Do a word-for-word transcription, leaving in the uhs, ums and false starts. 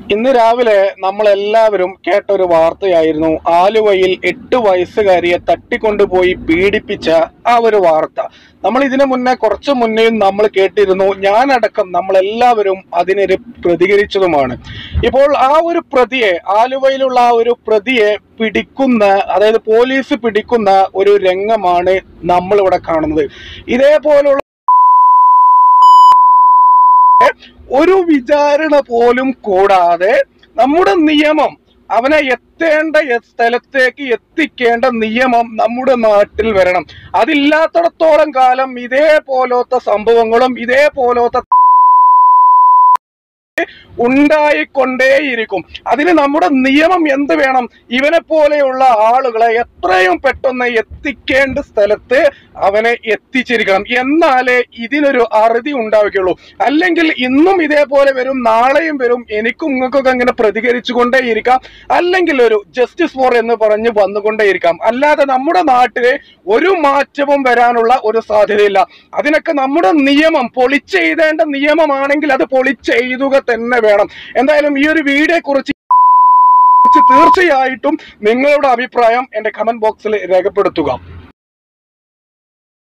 ഇന്ന് രാവിലെ നമ്മളെല്ലാവരും കേട്ടൊരു വാർത്തയായിരുന്നു ആലുവയിൽ എട്ട് വയസ്സുകാരിയെ തട്ടിക്കൊണ്ടുപോയി പീഡിപ്പിച്ച ആ ഒരു വാർത്ത. നമ്മൾ ഇതിനു മുന്നേ കുറച്ചു മുന്നേയും നമ്മൾ കേട്ടിരുന്നു. ഞാനടക്കം നമ്മളെല്ലാവരും അതിനെതിരെ പ്രതികരിച്ചതുമാണ്. ഇപ്പോൾ ആ ഒരു പ്രതിയെ, ആലുവയിലുള്ള ആ ഒരു പ്രതിയെ പിടിക്കുന്ന, അതായത് പോലീസ് പിടിക്കുന്ന ഒരു രംഗമാണ് നമ്മളിവിടെ കാണുന്നത്. ഇതേപോലുള്ള ഒരു വിചാരണ പോലും കൂടാതെ നമ്മുടെ നിയമം അവനെ എത്തേണ്ട സ്ഥലത്തേക്ക് എത്തിക്കേണ്ട നിയമം നമ്മുടെ നാട്ടിൽ വരണം. അതില്ലാത്തിടത്തോളം കാലം ഇതേപോലത്തെ സംഭവങ്ങളും ഇതേപോലത്തെ ഉണ്ടായിക്കൊണ്ടേയിരിക്കും. അതിന് നമ്മുടെ നിയമം എന്ത് വേണം? ഇവനെ പോലെയുള്ള ആളുകളെ എത്രയും പെട്ടെന്ന് എത്തിക്കേണ്ട സ്ഥലത്ത് അവനെ എത്തിച്ചിരിക്കണം. എന്നാലേ ഇതിനൊരു അറുതി ഉണ്ടാവുകയുള്ളൂ. അല്ലെങ്കിൽ ഇന്നും ഇതേപോലെ വരും, നാളെയും വരും. എനിക്കും നിങ്ങൾക്കൊക്കെ അങ്ങനെ പ്രതികരിച്ചു കൊണ്ടേയിരിക്കാം, അല്ലെങ്കിൽ ഒരു ജസ്റ്റിസ് ഫോർ എന്ന് പറഞ്ഞ് വന്നുകൊണ്ടേയിരിക്കാം. അല്ലാതെ നമ്മുടെ നാട്ടില് ഒരു മാറ്റവും വരാനുള്ള ഒരു സാധ്യതയില്ല. അതിനൊക്കെ നമ്മുടെ നിയമം പൊളിച്ചെഴുതേണ്ട നിയമമാണെങ്കിൽ അത് പൊളിച്ചെഴുതുക തന്നെ വേണം. എന്തായാലും ഈ ഒരു വീഡിയോയെ കുറിച്ച് തീർച്ചയായിട്ടും നിങ്ങളുടെ അഭിപ്രായം എന്റെ കമന്റ് ബോക്സിൽ രേഖപ്പെടുത്തുക.